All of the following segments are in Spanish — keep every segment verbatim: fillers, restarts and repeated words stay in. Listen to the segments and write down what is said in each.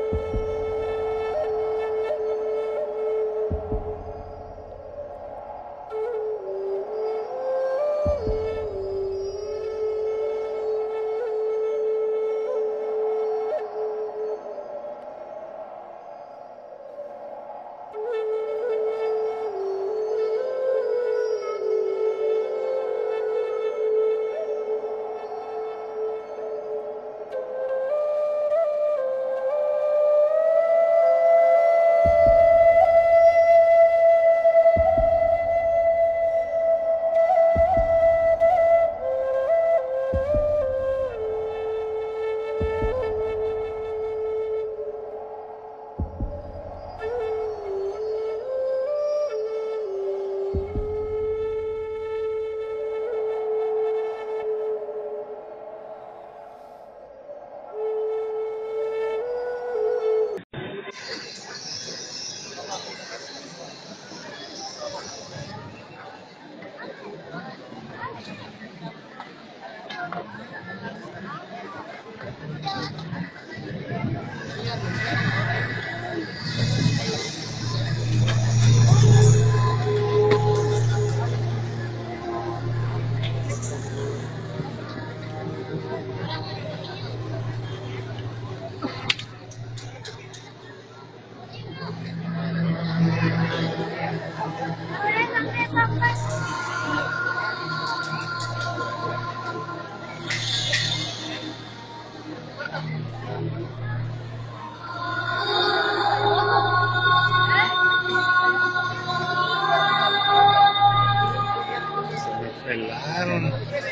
Pelaron.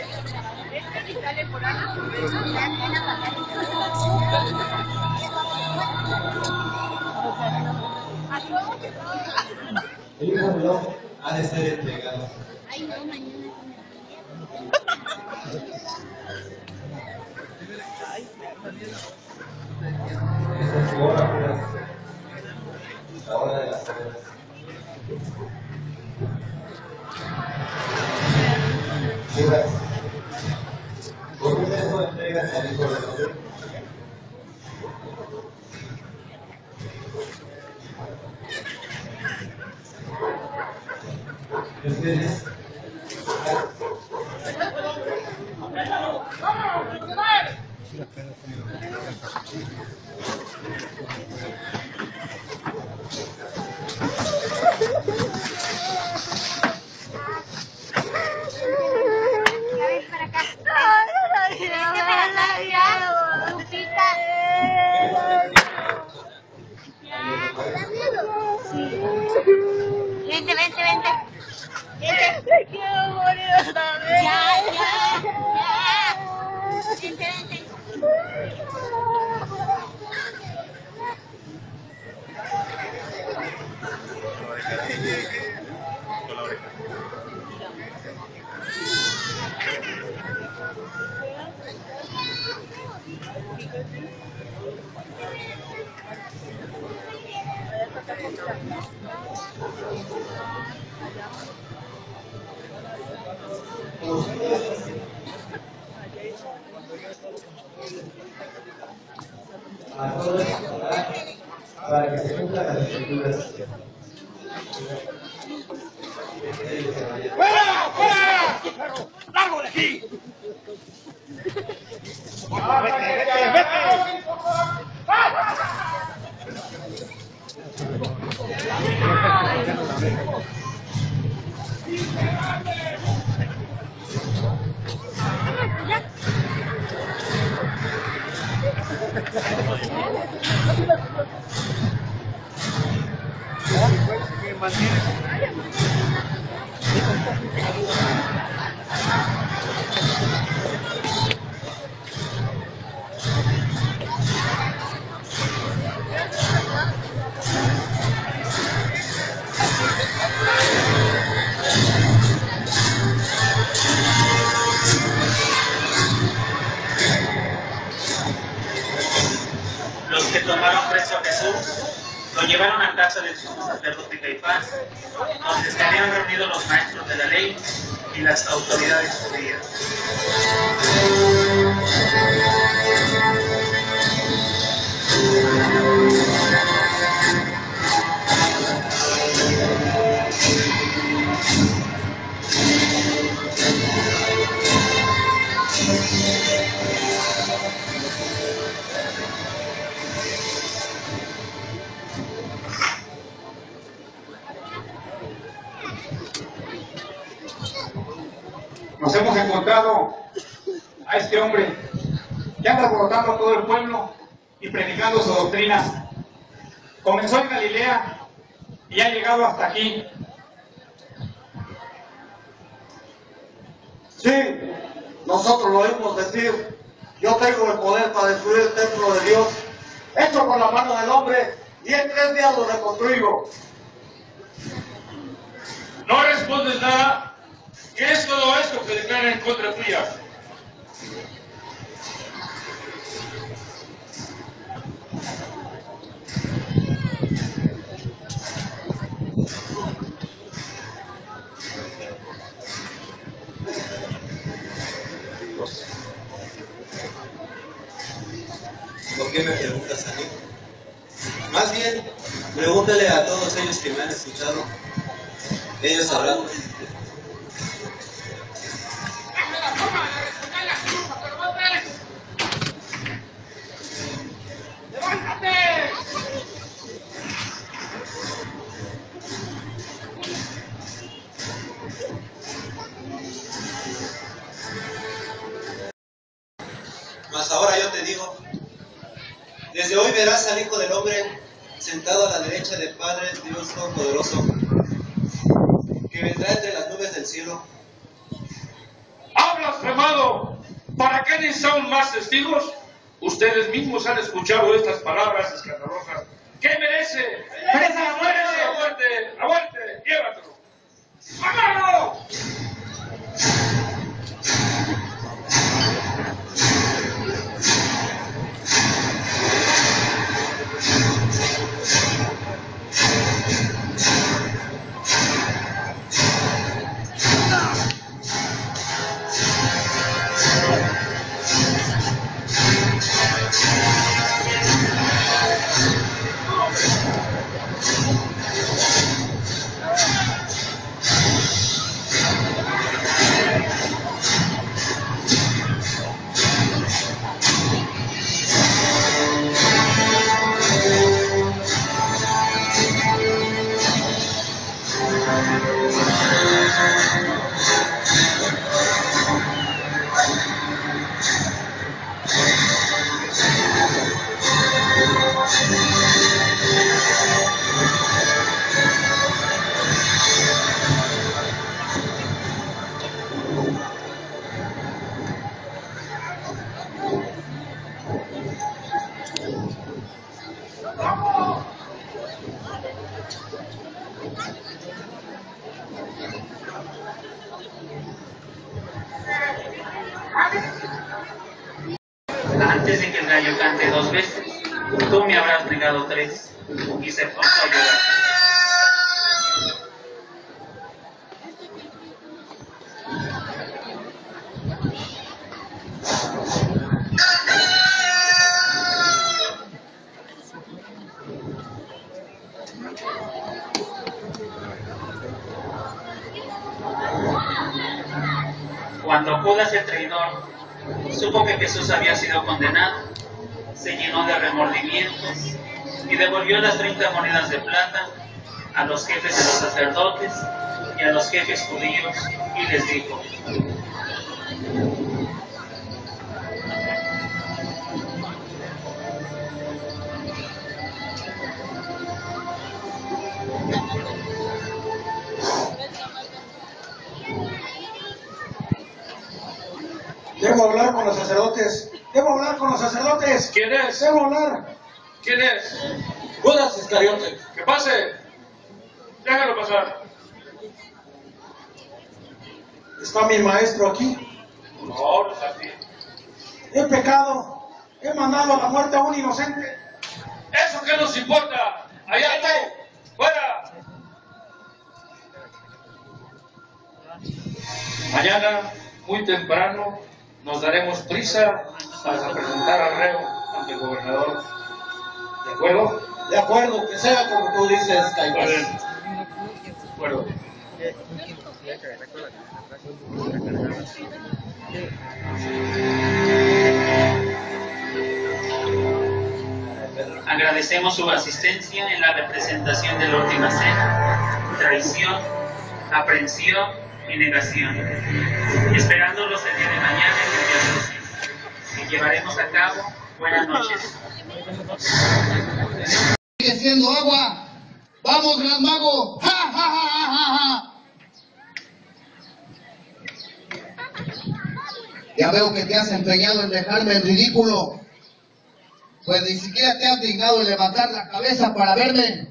El hijo del hombre ha de ser entregado. Ay, no, mañana. Esta es su hora, pues, la hora de las horas. Judas, ¿por qué no entregas al hijo del hombre? ¿Ustedes? Vente, vente, vente. Vente. Me quiero morir otra vez. Ya, ya, ya. Vente, vente. Con la oreja. A todos orar para que se cumplan las escrituras. Ellos se vayan. ¡Fuera! ¡Fuera! ¡Largo de aquí! ¡Vete, vete, vete! Los que tomaron preso a Jesús lo llevaron a casa del sumo sacerdote Caifás, donde estarían reunidos los maestros de la ley y las autoridades judías. encontrado a este hombre que anda alborotando a todo el pueblo y predicando su doctrina. Comenzó en Galilea y ha llegado hasta aquí. Sí, nosotros lo oímos decir. Yo tengo el poder para destruir el templo de Dios, hecho con la mano del hombre, y en tres días lo reconstruyo. No respondes nada. ¿Qué es todo esto que declaran en contra tuya? ¿Por qué me preguntas a mí? Más bien, pregúntale a todos ellos que me han escuchado. Ellos sabrán. Mas ahora yo te digo, desde hoy verás al Hijo del Hombre sentado a la derecha del Padre Dios Todopoderoso, que vendrá entre las nubes del cielo. ¡Ha blasfemado! ¿Para qué necesitamos más testigos? Ustedes mismos han escuchado estas palabras escandalosas. ¿Qué merece? ¡Merece la muerte! ¡La muerte! ¡La muerte! ¡Llévatelo! ¡Vámonos! Antes de que el gallo cante dos veces, tú me habrás negado tres. Y se puso a llorar. Cuando Judas el traidor supo que Jesús había sido condenado, se llenó de remordimientos y devolvió las treinta monedas de plata a los jefes de los sacerdotes y a los jefes judíos y les dijo: Debo hablar con los sacerdotes. Debo hablar con los sacerdotes. ¿Quién es? Debo hablar. ¿Quién es? Judas Iscariote. ¡Que pase! Déjalo pasar. ¿Está mi maestro aquí? No, no está aquí. He pecado. He mandado a la muerte a un inocente. ¿Eso qué nos importa? ¡Allá tú! ¡Fuera! Mañana, muy temprano, nos daremos prisa para presentar al reo ante el gobernador. ¿De acuerdo? De acuerdo, que sea como tú dices, Caifás. Vale. De acuerdo. agradecemos su asistencia en la representación de la última cena, traición, aprehensión y negación, esperando los mañana y el día de los hijos, que llevaremos a cabo. Buenas noches. Sigue siendo agua. ¡Vamos, Gran Mago! ¡Ja, ja, ja, ja, ja, ja! Ya veo que te has empeñado en dejarme en ridículo, pues ni siquiera te has dignado en levantar la cabeza para verme.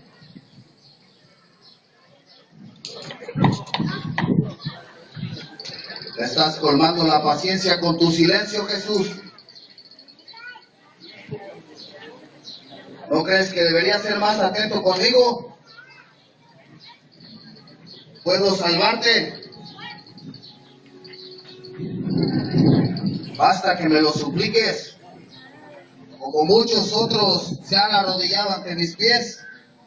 Estás colmando la paciencia con tu silencio, Jesús. ¿No crees que deberías ser más atento conmigo? ¿Puedo salvarte? Basta que me lo supliques, como muchos otros se han arrodillado ante mis pies.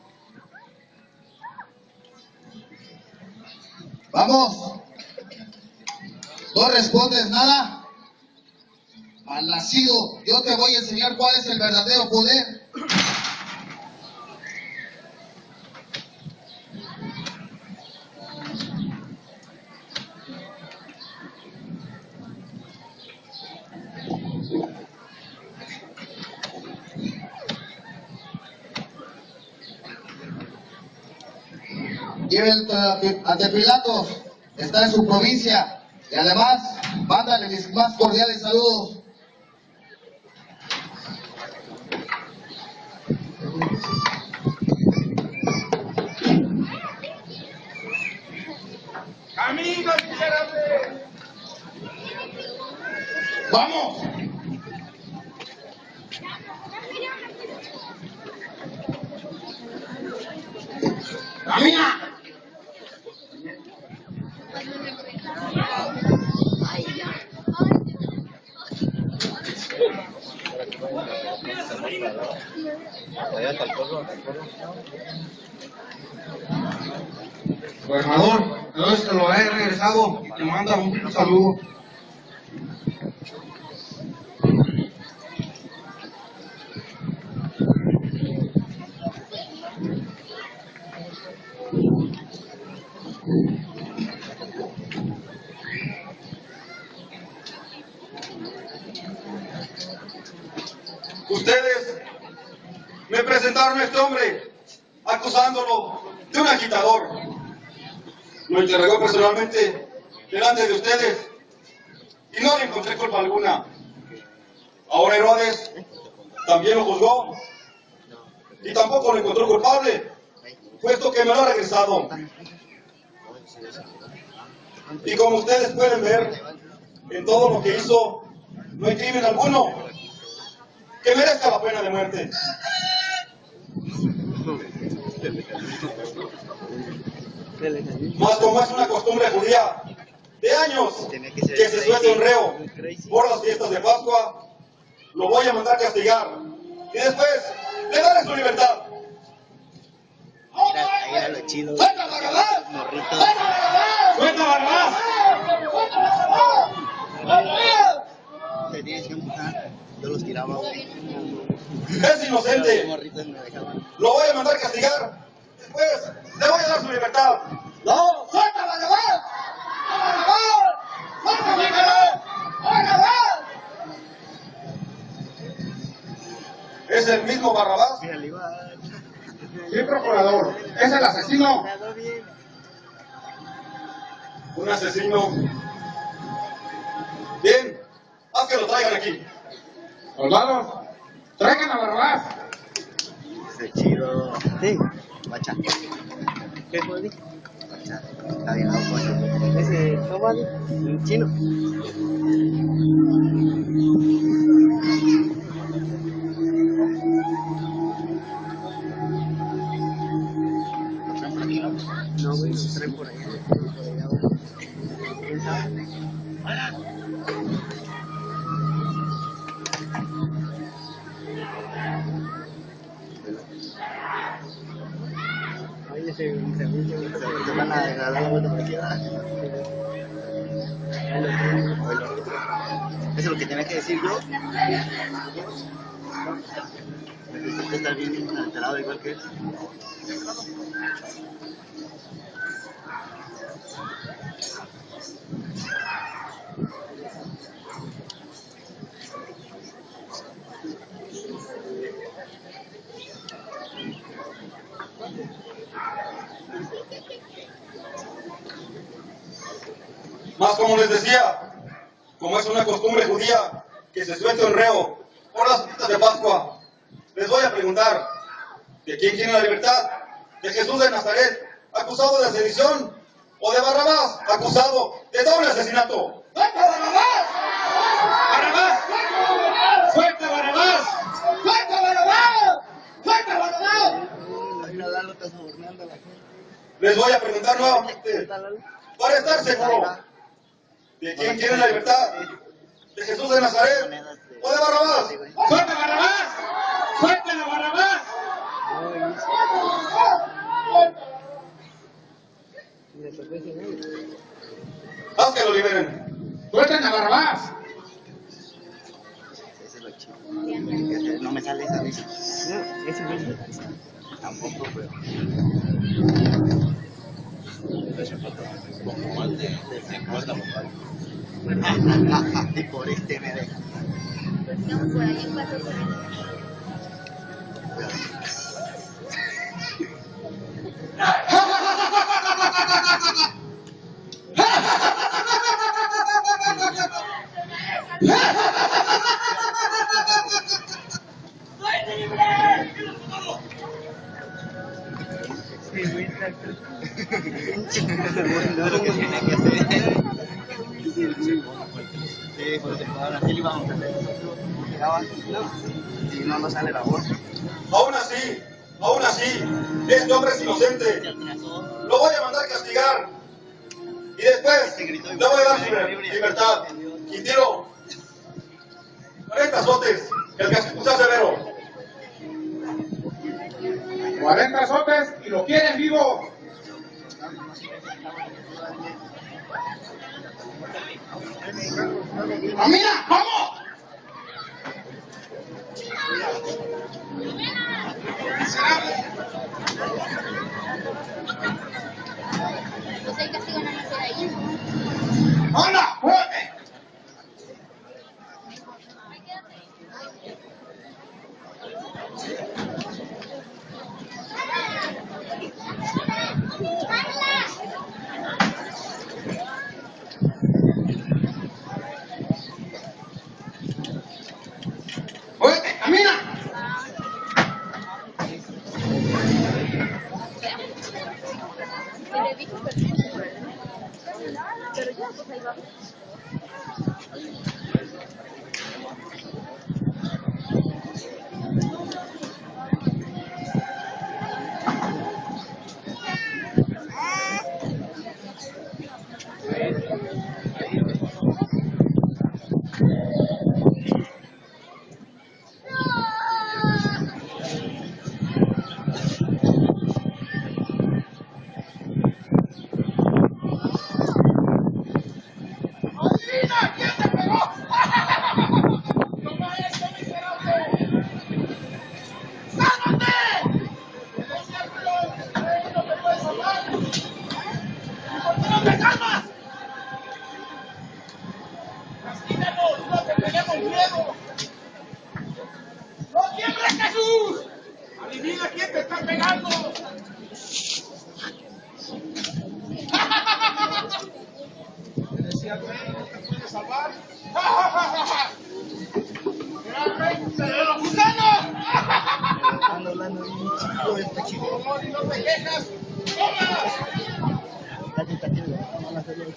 Vamos. ¿No respondes nada? Malnacido, yo te voy a enseñar cuál es el verdadero poder. Llévenlo ante Pilatos, está en su provincia, y además, mándale mis más cordiales saludos. ¡Camino, miserable! ¡Vamos! ¡Camina! Gobernador, entonces te lo he regresado y te manda un saludo. Ustedes me presentaron a este hombre acusándolo de un agitador. Lo interrogó personalmente delante de ustedes y no le encontré culpa alguna. Ahora Herodes también lo juzgó y tampoco lo encontró culpable, puesto que me lo ha regresado. Y como ustedes pueden ver, en todo lo que hizo no hay crimen alguno que merezca la pena de muerte. Mas como es una costumbre judía de años que se suelte un reo por las fiestas de Pascua, lo voy a mandar castigar y después le daré su libertad. Mira, ahí era lo chido. ¡Suelta, Barrabás! Morritos. ¡Suelta, Barrabás! Te tienes que empujar. Yo los tiraba, güey. Es inocente. Los morritos me dejaban. Lo voy a mandar castigar. Después le voy a dar su libertad. ¡No! ¡Suelta, Barrabás! ¡Barrabás! ¡Suelta, Barrabás! ¡Barrabás! ¿Es el mismo Barrabás? Mira, igual. Sí, procurador, es el asesino. Todo bien. Un asesino. Bien, haz que lo traigan aquí. Soldados, traigan a Barrabás. Ese chido. Sí, guacha. ¿Qué fue? Guacha. Está bien, no, guacha. Ese, ¿no vale? En chino. No, güey, nos traen por allá. Por allá, güey. ¿Quién sabe? Ay, ese se se van a dar la vuelta por aquí, ¿verdad? Eso es lo que tenía que decir yo. Necesito estar bien alterado igual que él. Mas como les decía, como es una costumbre judía que se suelte un reo por las fiestas de Pascua, les voy a preguntar, ¿de quién quiere la libertad? ¿De Jesús de Nazaret, acusado de sedición? ¿O de Barrabás, acusado de doble asesinato? ¡Suelta Barrabás! ¡Barrabás! ¡Suelta Barrabás! ¡Suelta Barrabás! ¡Suelta Barrabás! Les voy a preguntar nuevamente, para estar seguro, ¿de quién quiere la libertad? ¿De Jesús de Nazaret o de Barrabás? ¡Suelta Barrabás! ¡Suelta a Barrabás! Haz que lo liberen. ¡Suelten a Barrabás! Ese es lo chido. No me sale esa vez. No, ese mismo. Tampoco, pero. Como más de cincuenta, y por este me deja. No, por ahí pasó por ahí. Lo que tiene que hacer. Sí, pues ahora sí le vamos a hacer. Llegaba, no, si no, no sale la voz. Aún así, aún así, este hombre es inocente. Lo voy a mandar castigar. Y después le voy a dar su libertad. Quintero, cuarenta azotes, el castigo sea severo. cuarenta azotes y lo quieren vivo. ¡Camina! ¡Vamos! Pues el castigo no nace de ahí. ¡Anda! ¡Fuerte! ¡Fuerte! ¡Camina! Que le dije perfecto. Pero ya, pues ahí va. ¡Adivina quién te pegó! ¡Toma esto, miserable! ¡Sálvate! ¡No siempre no te puedes salvar! ¿Y por qué no te calmas? ¡Castíganos! ¡No te tenemos miedo! ¡No tiembles, Jesús! ¡Adivina quién te está pegando! ¿Te decía el rey no te puede salvar? ¡Era el rey! ¡Se de los gusanos! Ando hablando bien chico de este chico. ¡Como si no te quejas! ¡Toma! Casi está aquí, vamos a hacerlo.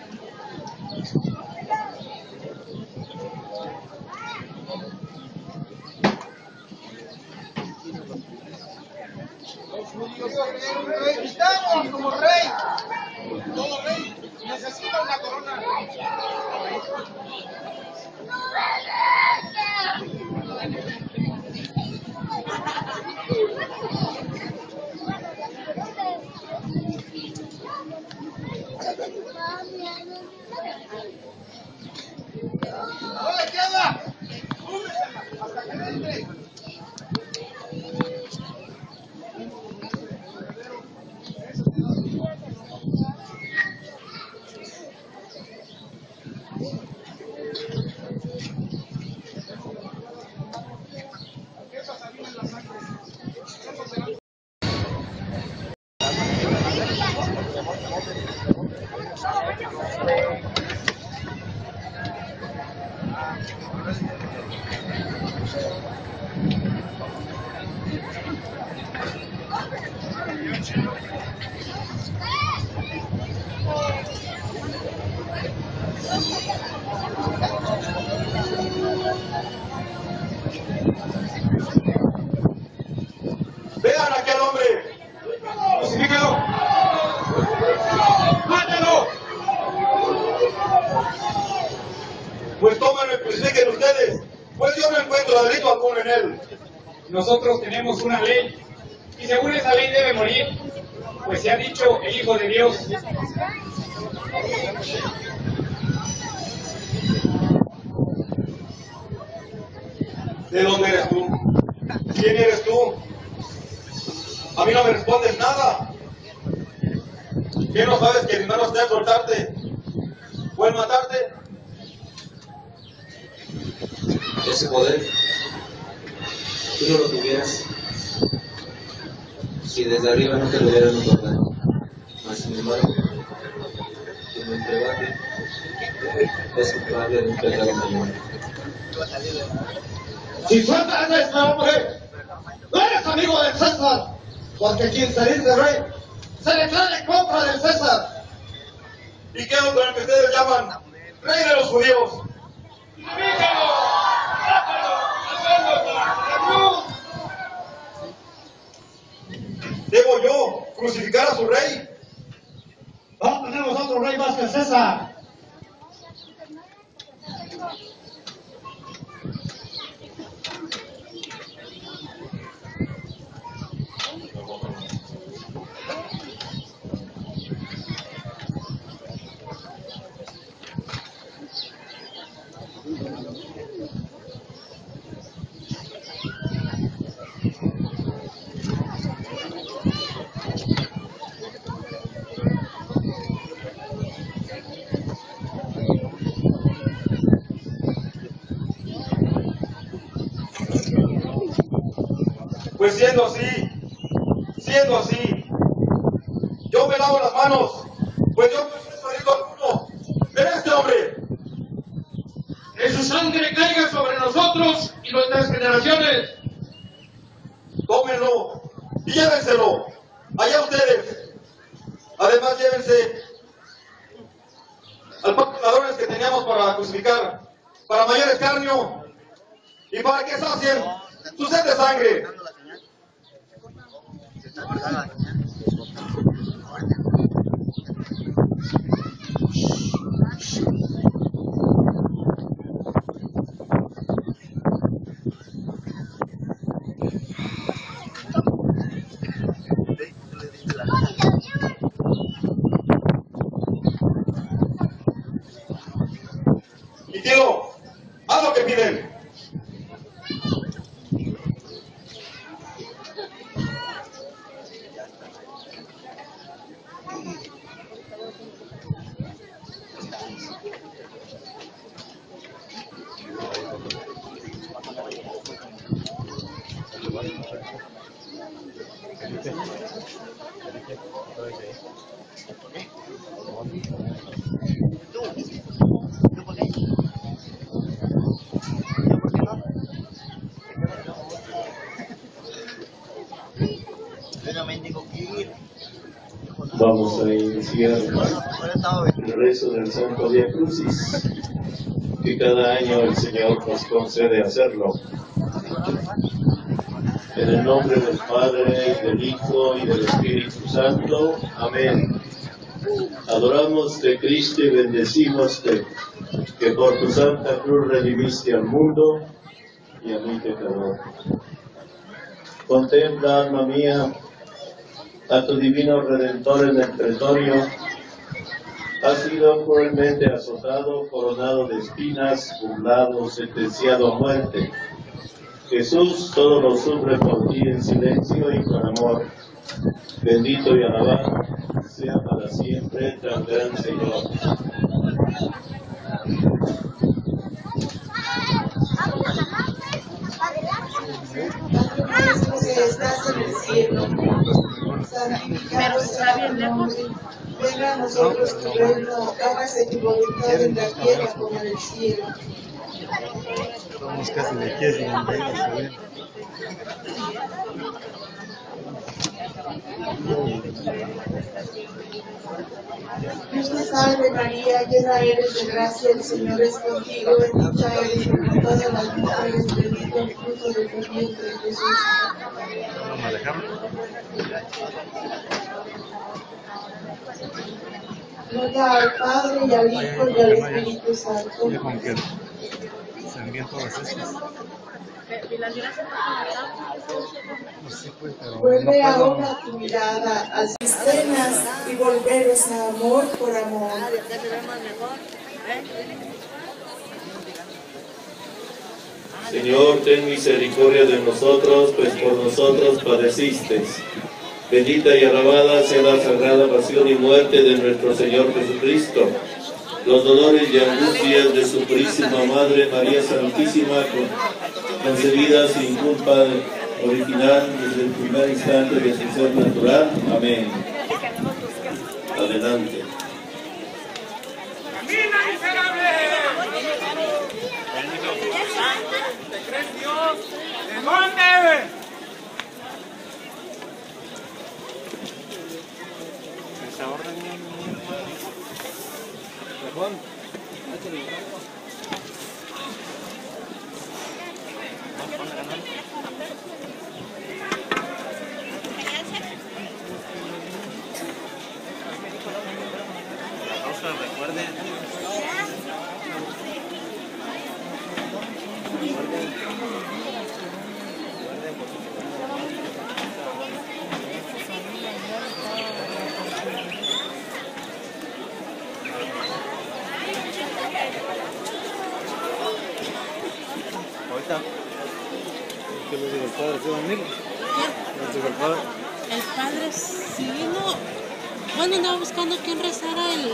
Los judíos quieren un rey, quitamos como rey. Todo rey necesita una corona. ¡No le queda! ¡Súbesela hasta que entre! pues tómenlo y crucifiquen ustedes, pues yo no encuentro delito alguno en él. Nosotros tenemos una ley, y según esa ley debe morir, pues se ha dicho el Hijo de Dios. ¿De dónde eres tú? ¿Quién eres tú? A mí no me respondes nada. ¿Qué no sabes que mi mano está en soltarte o en matarte? Ese poder, tú no lo tuvieras si desde arriba no te lo hubieran otorgado. Mas sin embargo, tu entregaste es culpable de un pecado mayor. Si sueltas a este hombre, no eres amigo del César, porque quien se dice rey, se declara en contra del César. ¿Y qué otro el que ustedes llaman rey de los judíos? ¡Crucifícalo! ¡Mátalo! ¡Hacedlo para la cruz! ¿Debo yo crucificar a su rey? No tenemos otro rey más que el César. Pues siendo así, siendo así, yo me lavo las manos, pues yo no he delito alguno. ¡Ven a este hombre! ¡Que su sangre caiga sobre nosotros y nuestras generaciones! Tómenlo y llévenselo. Allá ustedes. Además, llévense al par de ladrones que teníamos para crucificar, para mayor escarnio y para que sacien su sed de sangre. Y tío, haz lo que piden. Vamos a iniciar el rezo del Santo Vía Crucis, que cada año el Señor nos concede hacerlo. En el nombre del Padre, del Hijo y del Espíritu Santo. Amén. Adoramos de Cristo y bendecimos te, que por tu Santa Cruz redimiste al mundo y a mi pecador. Contempla, alma mía, a tu divino Redentor en el pretorio. Ha sido cruelmente azotado, coronado de espinas, burlado, sentenciado a muerte. Jesús todo lo sufre por ti en silencio y con amor. Bendito y alabado sea para siempre tan gran Señor. Nuestro que estás en el cielo, santificado sea tu nombre. Venga a nosotros tu reino, hágase tu voluntad en la tierra como en el cielo. Estamos casi de aquí, sin embargo, Dios te salve María, llena eres de gracia, el Señor es contigo, bendita eres entre todas las mujeres, bendito el fruto de tu vientre, Jesús. vamos a dejarlo. Gloria al Padre y al Hijo y al Espíritu Santo. Ya como que serían todas estas. Y las gracias por la No sé, pues, pero Vuelve no puedo. ahora tu mirada a cisternas y volveros a amor por amor. Señor, ten misericordia de nosotros, pues por nosotros padeciste. Bendita y alabada sea la sagrada pasión y muerte de nuestro Señor Jesucristo. Los dolores y angustias de su purísima Madre María Santísima, concebida sin culpa original desde el primer instante de su ser natural. Amén. Adelante. ¡Camina, miserable! ¿Te crees Dios? ¿De dónde? Esa orden. Perdón. Recuerden. Ahorita. ¿Qué le digo el padre? ¿Qué va a venir? ¿Qué? ¿El padre? El padre, sí, no. Bueno, andaba buscando quién rezara el.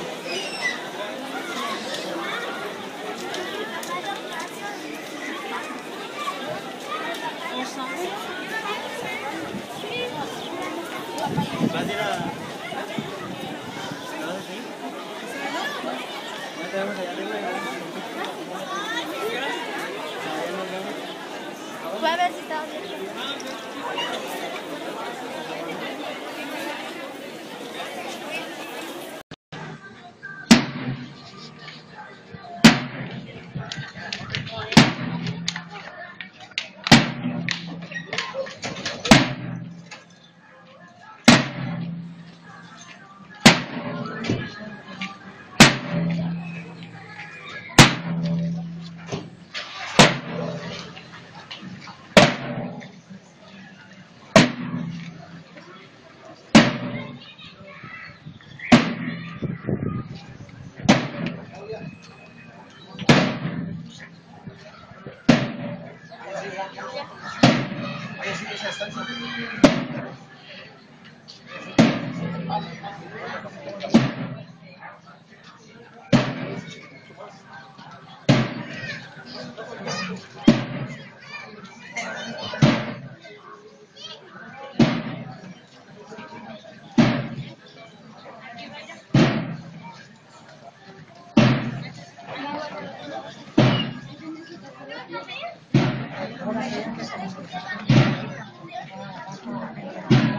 ¿O sabe? ¿Vas a ir a.? ¿No te vemos allá arriba? Voy a ver si está bien. Thank you.